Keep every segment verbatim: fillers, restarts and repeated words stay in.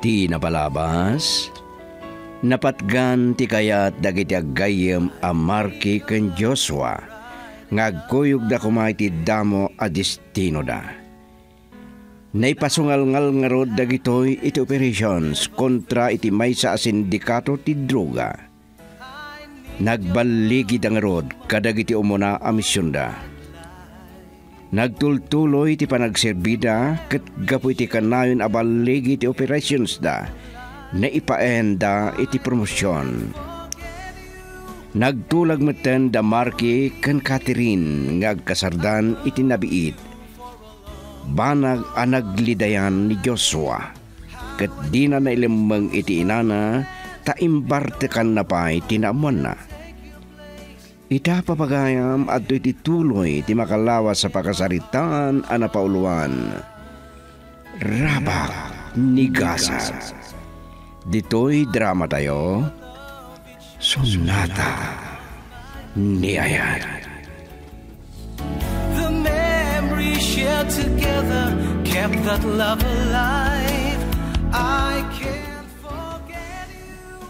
Di napalabas, napatgan ti kayat dagiti aggayem a Marky ken Joshua, ngagkuyog da kumay ti damo a destino da. Naipasungal-ngal nga rod dagitoy iti operations kontra iti maysa a sindikato ti droga. Nagbaligi da nga rod kadagiti umuna a misyon da. Nagtultuloy ti panagserbida ket gapu iti kanayon a baligi ti operations da na ipaenda iti promosyon. Nagtulag meten da Marky ken Catherine ngagkasardan iti nabiit. Banag a naglidayan ni Joshua ket di na nailemmeng iti inana ta imbartekan na pa iti naamuan na. Ita papagayam at iti tuloy ti makalawas sa pakasaritaan a napauluan. Rabak ni Gaza. Dito'y drama tayo, Sonata ni Ayan. The memories shared together kept that love alive. I can't forget you.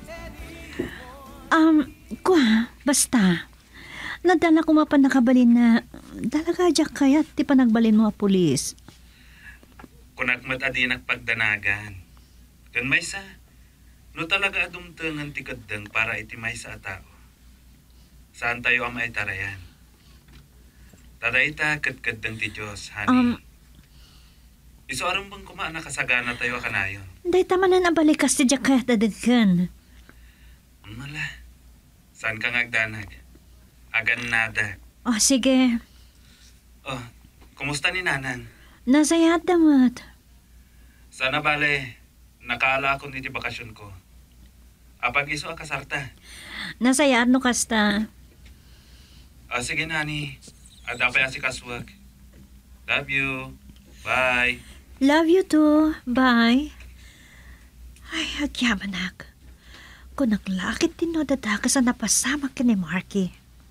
Um, kwa, basta. Nadala ko mapan nakabalin na dalaga dyak kayat ti panagbalin mo a pulis. Kunakmat adi nagpagdanagan. Kan maysa, no talaga adumtengan ti kaddang para iti maysa a tao. Saan tayo ang maitarayan? Tadayta kadkaddang ti Diyos, honey. Um, Iso aram bang kumaan nakasagana tayo kanayon? Day tama na nabalikas ti dyak kayat dadagkan. Mala, saan ka ngagdanag? Agan nada. Oh, sige. Oh, kumusta ni Nanang? Nasayat damat. Sana bale, nakaala ko niti bakasyon ko. Apag iso a kasarta. Nasayat no kasta. Ah, sige nani. Ada pa si kaswag. Love you. Bye. Love you too. Bye. Ay, agyabanak. Kung naglakit din no dadaka sa napasama ka ni Marky.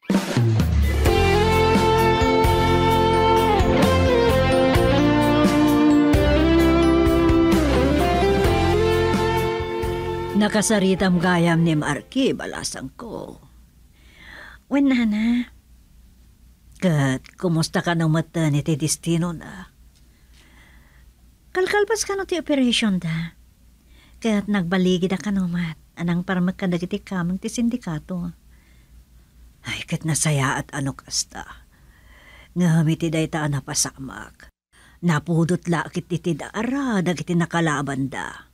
Nakasaritam gayam ni Marky, balasang ko. Wen nana, kat kumusta ka ng maternity destino na? Kalkalpas ka no ti operation da. Kat nagbaligi da ka no mat, anang para magkadagiti kamang ti sindikato. Ay, kat nasaya at ano kasta. Ngamiti day ta napasamak. Napudot lakit iti daara, dagiti nakalaban da.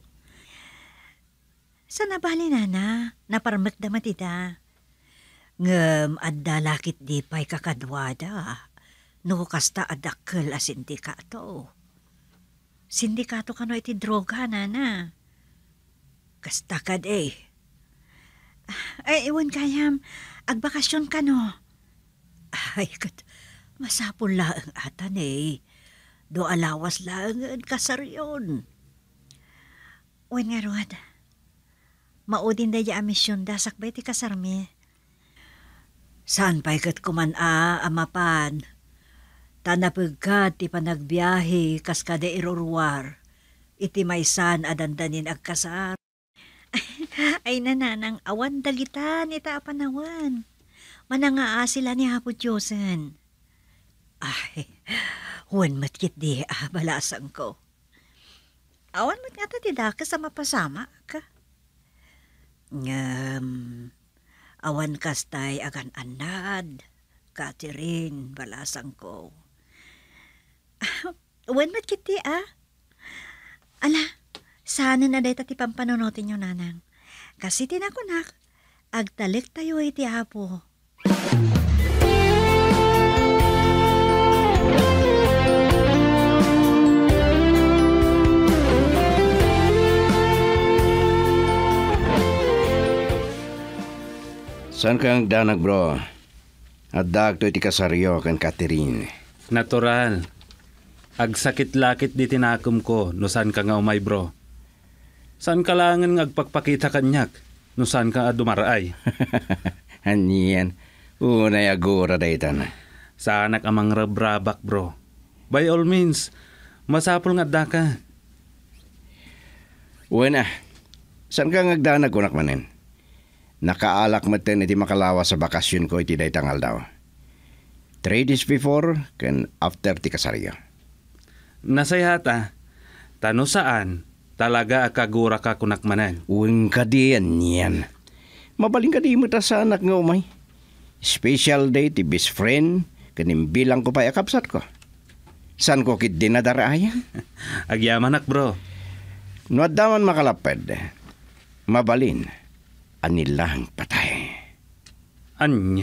Sa nabali na na, naparmak da matita. Ngam, adda lakit di pa'y kakadwada. No kasta adakkel a sindikato. Sindikato ka no iti droga na na. Kasta kad eh. Ay, iwan kayam, agbakasyon ka no. Ay, kat, masapul laang atan eh. Do alawas laang kasaryon. Uwan nga Rod. Maudin da ya amisyon da sakbay ti kasarmi. Saan pa'y kat kuman a amapan? Tanapagkat ti panagbiyahe kas kada irurwar. Iti maysan adandanin agkasar. Ay nananang awan dalitan ita apanawan. Manangaa sila ni Hapo Diyosen. Ay, huwan matkit di ah, balasang ko. Awan mat nga ta ti daka sa mapasama ka. Ngam, awan kastay agan anad, Catherine, balasang ko. Uwan mat kiti ah. Ala, sana na day tati pampanonotin nyo nanang. Kasi tinakunak, agtalik tayo iti Apo. Saan kang danag bro? At dagto iti kasaryo kan Catherine. Natural. Agsakit-lakit di tinakom ko no saan ka nga umay bro. Saan ka langan ngagpagpakita kanyak no saan ka dumaraay. Aniyan, unay agura daytan. Saanak amang rabrabak bro. By all means, masapol nga da ka. Wena, saan ka ngagdanag kunak manin? Nakaalak maten iti makalawa sa bakasyon ko iti day tangal daw. Three days before, kan after ti kasaryo. Nasayata, tano saan, talaga akagura ka kunakmanan. Uwing ka diyan yan. Mabaling ka di mo ta sa anak nga umay. Special day ti best friend, kanimbilang ko pa yakapsat ko. San ko kit dinadarayan? Agyamanak bro. No daman makalapad, mabalin, anilang patay. Anya.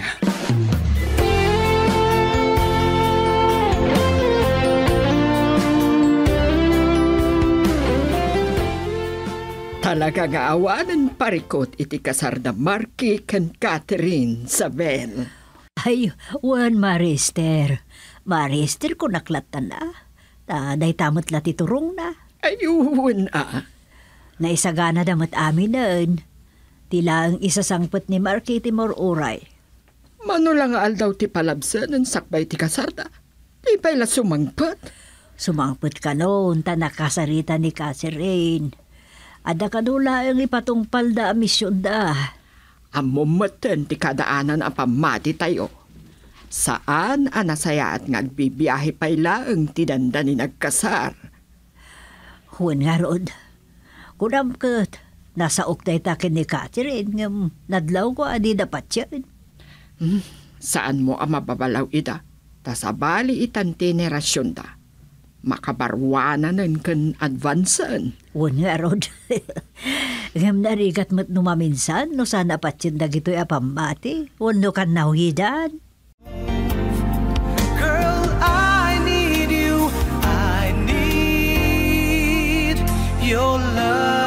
Talaga nga awanan parikot iti kasarda Marky ken Catherine Sabel. Ay, wan Marister. Marister ko naklatan na. Taday tamot lati turong na. Ayun ah. Naisagana damat amin nun. Tila ang isasangpot ni Marky Timor Uray. Mano lang nga aldaw ti palabsan ng sakbay ti kasarda. Di pa ila sumangpat. Sumangpot ka noon, ta nakasarita ni Catherine. Ada kadula ang ipatungpal da misyon da. Amumatan ti kadaanan ang pamati tayo. Saan anasaya at ngagbibiyahe pa ila ang tidanda ni nagkasar. Huwag nga rod. Kunam kat, nasa uktay takin ni Catherine ngam nadlaw ko adi dapat yan. Hmm, saan mo ang mababalaw ida? Tasabali itan tinerasyon da. Makabarwanan kan advansan. Huwag nga rod. Ngam narigat mo't numaminsan no sana patsin da gito'y apamati. Huwag no kan nawidan. Girl, I need you. I need your love.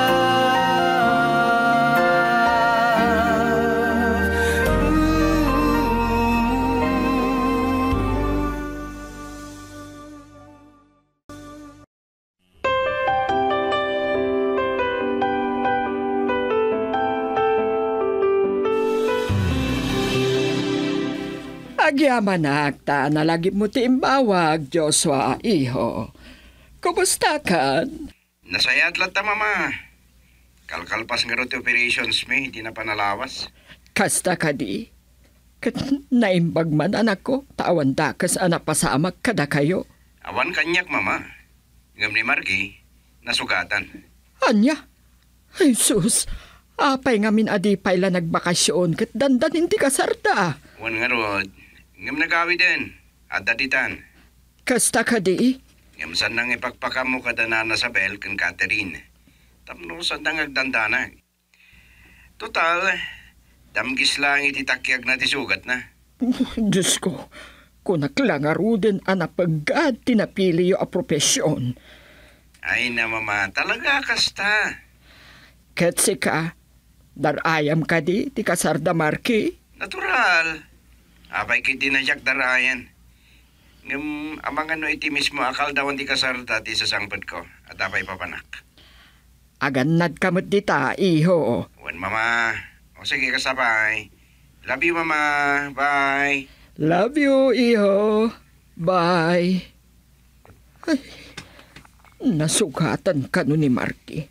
Agyaman akta na lagi mo ti imbawag, Joshua, iho. Kumusta ka? Nasayat lang ta, mama. Kalkalpas nga ro ti operations mi, di na panalawas. Kasta ka di? Kat naimbag man anak ko, tawan dakas anak pasamak kada kayo. Awan kanyak, mama. Ngam ni Marky, nasugatan. Anya? Ay sus, apay ngamin adi pa ila nagbakasyon kat dandan hindi kasarda. Wan nga rod, ngam nagawi din, at datitan. Kasta ka di? Ngam saan nang ipagpakam mo kada na Sabel kan Catherine. Tapno saan nang agdandana. Total, damgis lang ititakyag na tisugat na. Diyos ko, kunak lang aruden anak pagad tinapili yo a propesyon. Ay na, mama, talaga kasta. Ketsi ka, darayam ka di, ti kasarda Marky. Natural. Apay kiti na siyak darayan. Ngam amang ano iti mismo akal dawan ti kasarta ti sasangpad ko at apay papanak. Agannad kamot dita, iho. Wan, mama. O sige, kasabay. Love you, mama. Bye. Love you, iho. Bye. Ay, nasugatan ka no ni Marky.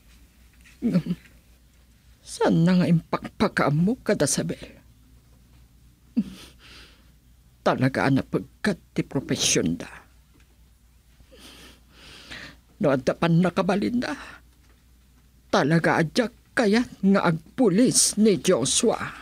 Saan na nga impakpakam mo kada Sabel? Talaga na pagkat ti propesyon da. No adapan na kabalin da. Talaga adyak kaya nga agpulis ni Joshua.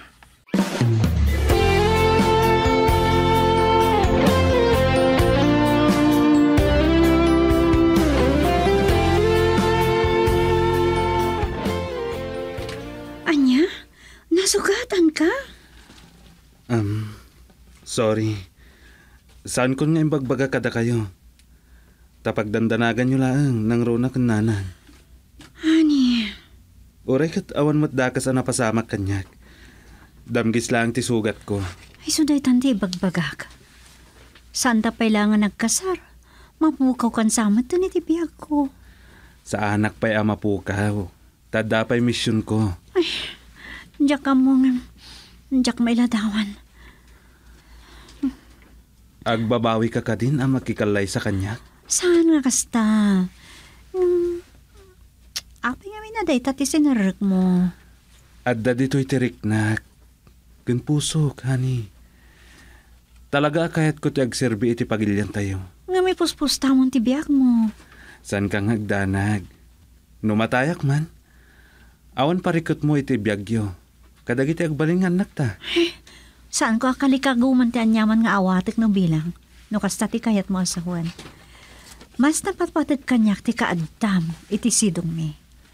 Anya, nasugatan ka? Um, sorry. Saan ko nga imbagbaga kada kayo? Tapag dandanagan nyo lang nang rona kan nanan. Ani, Uray kat awan mo't dakas ang napasamak kanyak. Damgis lang ti sugat ko. ay suday tanti bagbagak. Saan ta pailangan nagkasar? Mapukaw kan samat to ni tibiyag ko. Sa anak pa'y ama pukaw. Tada pa'y misyon ko. Ay, diyak ka mo nga. Diyak may ladawan. Agbabawi ka ka din ang makikalay sa kanya. Saan nga kasta? Hmm, Anya day tati sinarek mo. Adda dito'y tiriknak. Kun pusok, honey. Talaga kahit ko ti agserbi iti pagilyan tayo. Nga may puspus tamon ti biyak mo. San kang hagdanag? Numatayak man. Awan parikot mo iti biyagyo. Kadag iti agbalingan nakta. Saan ko akalikaguman ti anyaman nga awatek no bilang? No kasta ti kayat mo asahuan. Mas napatpatid kanyak ti kaadtam iti sidong mi.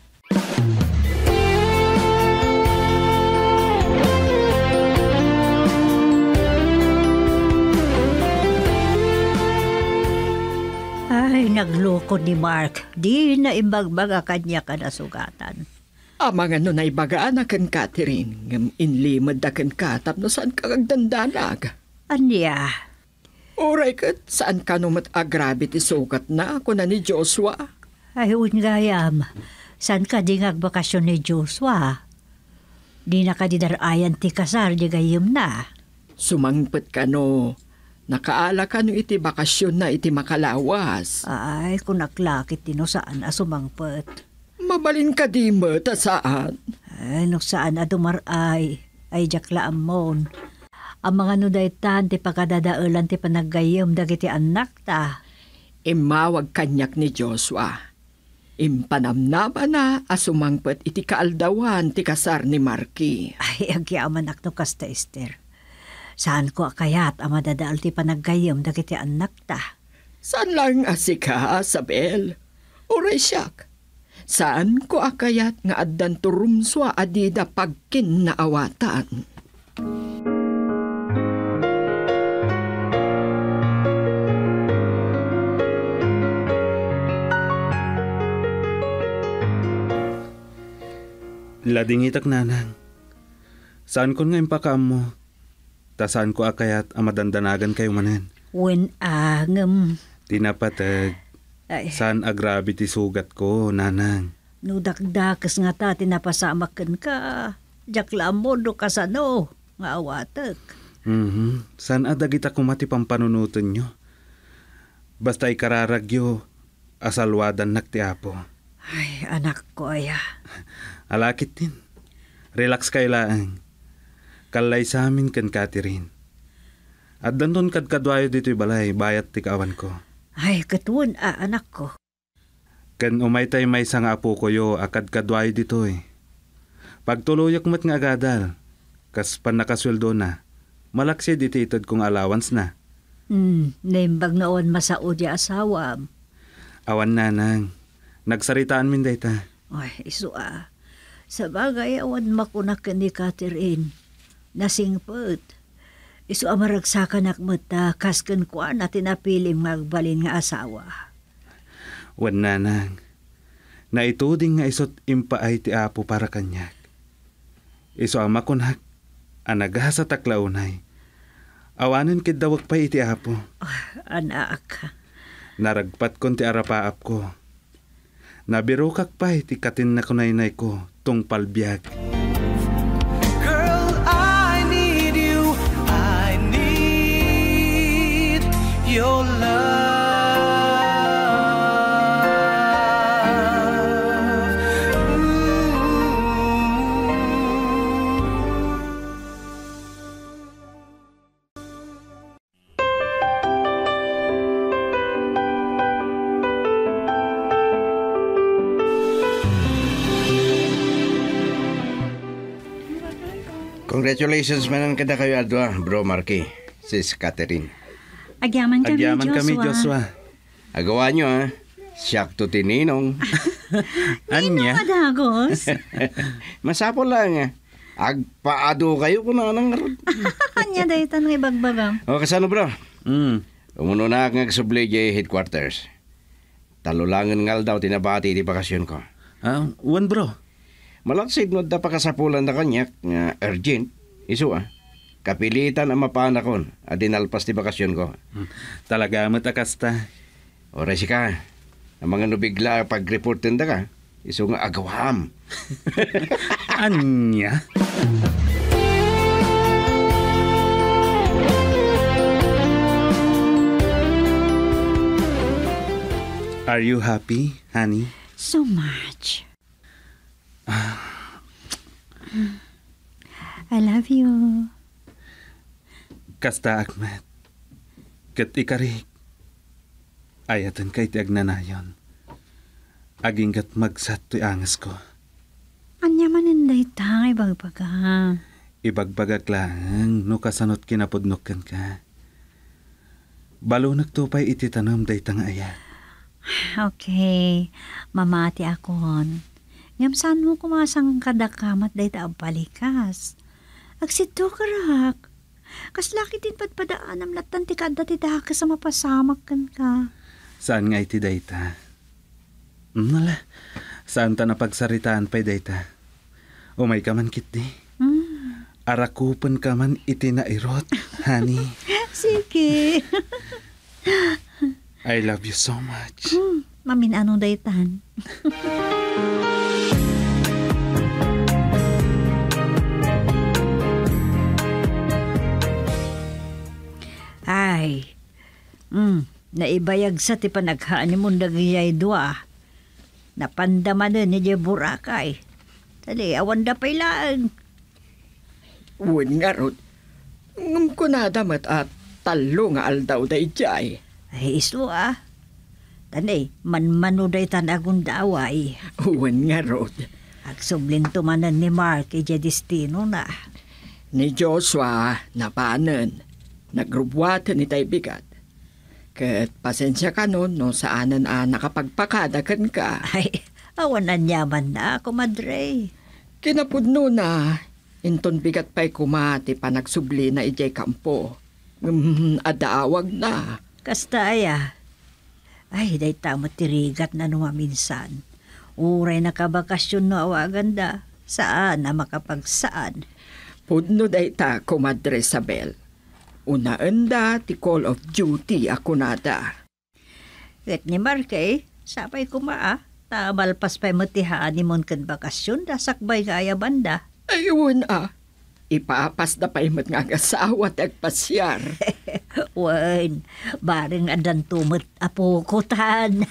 Ay, nagloko ni Mark. Di na imbagbaga kanya ka na sugatan. Amang ano na ibagaan na kan Catherine, ngam inlimad da kan katap no saan ka kagdandanag. Anya? Oray kat, saan ka numat agrabi ti sukat na ako na ni Joshua? Ay, gayam. San ka di ngagbakasyon ni Joshua? Di na ka di darayan ti kasar di gayam na. Sumangpet ka no. Nakaala ka no iti bakasyon na iti makalawas. Ay, kung naklakit tino saan asumangpet. Mabalin ka di mo, ta saan? Ay, no saan adumaray. Ay, jakla amon. Ang mga nudaytan ti pagkadadaulan ti panaggayam dagiti anak ta. Imawag kanyak ni Joshua. Impanamnama na asumangpet iti kaaldawan ti kasar ni Marky. Ay, agyaman ak no kasta Esther. Saan ko akayat ang madadaal ti panaggayam dagiti anak ta? Saan lang asika, Sabel? Oray siyak. Saan ko akayat nga addan turumswa adida pagkin na awatan? Ladingitak nanang. Saan ko nga impakaam mo? Ta saan ko akayat ang madandanagan kayo manen? When angam. Tinapatag. Ay, Saan agrabi ti sugat ko, nanang? nudakdakas nga ta tinapasamakan ka. Jakla mo do kasano. Nga awatek. Mhm. Saan adagita kumati pampanunutan nyo? Basta ikararagyo, asalwadan nakti apo. Ay, anak ko aya. Alakit din. Relax kay laang. Kalay sa amin kan Catherine. At danton kad kadwayo dito'y balay, bayat ti kaawan ko. Ay, katun a anak ko. Kan umay tay may sang apo ko yo, akad kadwayo dito'y. Pagtuloyak mo't nga agadal, kas pan nakasweldo na, malaksid ititad kong allowance na. Hmm, naimbag noon masaod ya asawam. Awan nanang, nagsaritaan min dayta. Ay, iso ah. Sa bagay, awan makunak ni Catherine. Nasingpot. Iso amaragsakan akmata kasken ko na tinapiling magbalin nga asawa. Wan nanang, naituding nga isot impaay ti apo para kanyak. Iso ama kunhak, anagasa taklaunay. Awanan kid dawag pa iti apo. Anak. Naragpat kon ti arapaap ko. Nabirukak pa iti katin na kunaynay ko tong palbiag. Girl, I need you. I need your love. Congratulations manan kada kayo adwa, bro Marky, sis Catherine. Agyaman kami, Agyaman Joshua. kami, Joshua. Agawa nyo ha, siyak to tininong. Anya? Adagos. Masapo lang ha. Agpaado kayo kung anang... Anya daytan nga ibagbagang. O kasano bro? Mm. Umuno na ang nagsubli jay headquarters. Talulangan ngal daw tinabati di bakasyon ko. Ah, wan bro. Malaksid no da pakasapulan na kanyak nga urgent. Isu ah. Kapilitan ang mapanakon at dinalpas di bakasyon ko. Hmm. Talaga matakasta. Oray si ka. Ang mga nubigla pag-report tinda ka. Isu nga agawam. Anya? Are you happy, honey? So much. I love you. Kasta Ahmed. Kat ikarik. Ayatan kay ti agnanayon. Aging kat magsat to'y angas ko. Anya maninday tang ibagbaga. Ibagbagak lang no kasanot kinapudnokan ka. Balo nagtupay iti tanam day tang ayat. Okay, mamati akon. Ngam saan mo kumasang kadakamat day ta balikas. Agsito karak. Kas laki din padpadaan am latan ti kada ti daka sa mapasamak kan ka. Saan nga iti dayta? Nala, saan ta napagsaritaan pa'y dayta? Umay ka man kiti. Mm. Arakupan ka man iti nairot, honey. Sige. I love you so much. Hmm, mamin anong daytan. Ay, mm, naibayag sa ti panaghaan ni mong nagyay dua. Napandama na ni Jay Burakay. Tali, awan da pa'y lang. Uwan nga rod. Ngam ko nadamat at talo nga aldaw day jay. Ay, iso ah. Tanay, manmano day tanagong daway. Uwan nga rod. Agsublin tumanan ni Mark ija destino na. Ni Joshua napanan. Nagrubwatan ni tay bigat. Kat pasensya ka nun no saanan a nakapagpakadakan ka. Ay, awan na nyaman na ako, madre. Kinapudno na. Inton bigat pa'y kumati pa nagsubli na ijay kampo. Mm, adaawag na. Kasta aya. Ay, day tamo tirigat na numa minsan. Uray nakabakasyon no awagan da. Saan na makapagsaan? Pudno day ta, Comadre Isabel. Unaan da, ti call of duty ako nada. Ket ni Markay, sapay kumaa. Tabalpas pa'y matihaan ni mon kan bakasyon da sakbay kaya banda. Ayun ah. Ipapas na pa'y mat nga asawa at agpasyar. Wan, baring adan tumot apukutan.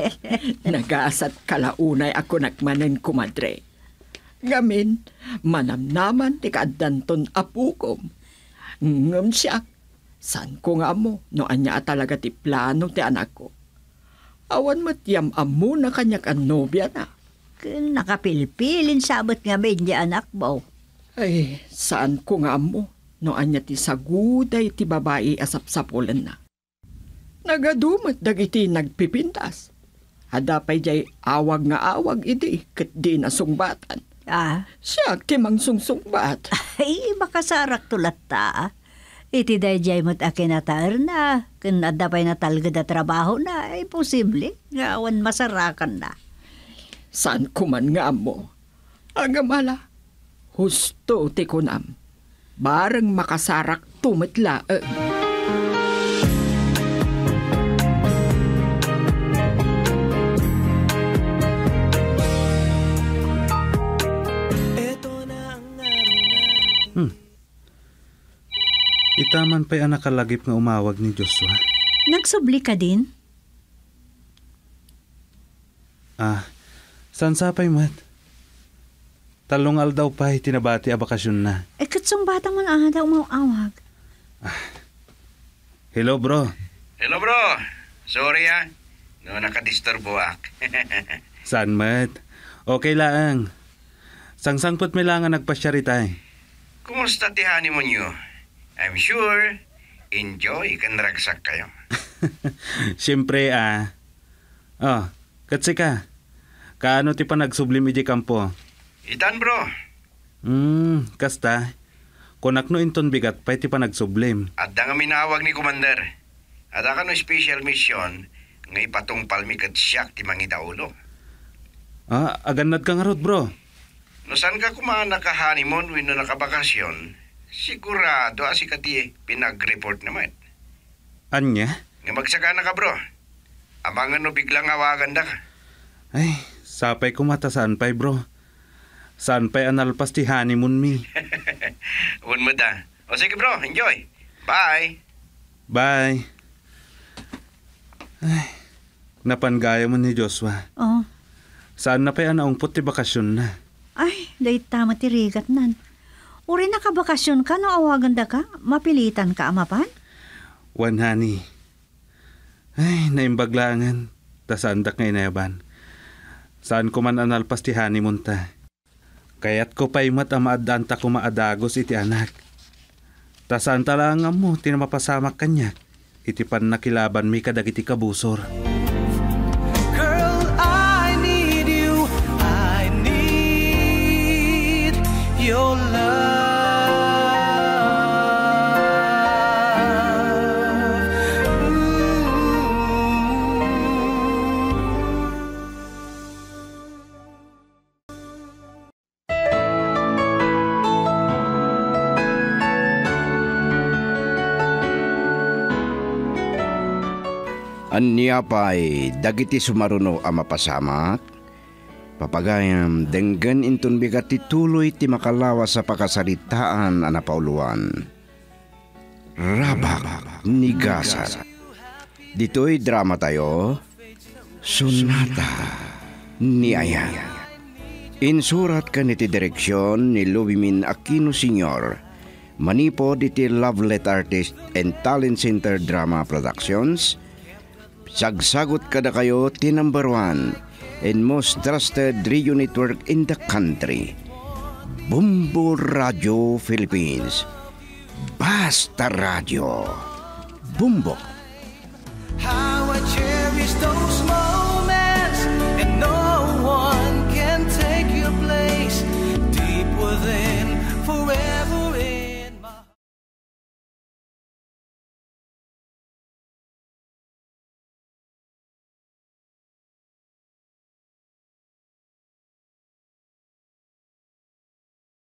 Nagasat kalaunay ako nagmanen, Comadre. Ngamin, manamnaman ti kaadanton apukom. Ngam siya, san ko nga mo, no anya talaga ti plano ti anak ko. Awan matiyam amo na kanyak ang nobya na. Kun nakapilpilin sabot nga medya anak mo. Ay, saan ko nga mo, no anya ti saguday ti babae asapsapulan na. Nagadumat dagiti nagpipintas. Hadapay jay awag nga awag idi, kat di nasungbatan. Ah, Siya ti mang sungsungbat. ay makasarak tulat ta. Iti dayjay mo't akinatar na. Kun adapay na talga da trabaho na, ay posible. Nga awan masarakan na. Saan ko man nga mo? Agamala, husto ti kunam. Barang makasarak tumitla. Eh. Hmm. Itaman pa'y anak kalagip nga umawag ni Joshua. Nagsubli ka din? Ah, saan sapay mat? Talong aldaw pa'y tinabati a bakasyon na. Eh, katsong bata mo na daw umawag. Hello bro. Hello bro. Sorry ah. No, nakadisturbo ak. Saan mat? Okay lang. Sangsangpot may lang nga nagpasyaritay. Kumusta ti honeymoon nyo? I'm sure, enjoy kan ragsak kayo. Siyempre ah. Oh, katsi ka. Kaano ti pa nagsublim iji kampo? Itan bro. Hmm, kasta. Kunak no inton bigat pa'y ti pa nagsublim. At da nga minawag ni Commander. At ka no special mission nga ipatungpal mi kat siyak ti mangidaulo. Ah, aganad ka nga rod bro. No saan ka kumaan naka-honeymoon when no nakabakasyon, sigurado asi ka ti pinag-report naman. Anya? Nga magsaka na ka bro. Abangan no biglang awagan da ka. Ay, sapay kumata saan pa'y bro. Saan pa'y analpas ti honeymoon mi. Un mo da. O sige bro, enjoy. Bye. Bye. Ay, napangaya mo ni Joshua. Oh, Saan na pa'y anaungpot ti bakasyon na? dahit tama tirigat nan. Uri nakabakasyon ka no awagan da ka, mapilitan ka amapan? Wan honey. Ay, naimbaglangan. Tasandak ngay nayaban. Saan ko man analpas ti honeymoon ta. Kaya't ko pa'y mat ang maadanta ko maadagos iti anak. Tasaan talangan mo, tinamapasamak kanyak. Iti pan nakilaban mi kadag iti kabusor. Girl, I need you. I need your love. Anya pa'y dagiti sumaruno a mapasamak, papagayam denggan intun bigat tituloy ti makalawas sa pakasaritaan a napauluan. Rabak ni Gasar. Dito'y drama tayo, Sonata ni Ayan. Insurat ka niti direksyon ni Lubimin Aquino Senior, manipod iti Lovelet Artist and Talent Center Drama Productions. Sagsagot kada kayo ti number one and most trusted radio network in the country, Bumbo Radio Philippines. Basta Radio. Bumbo.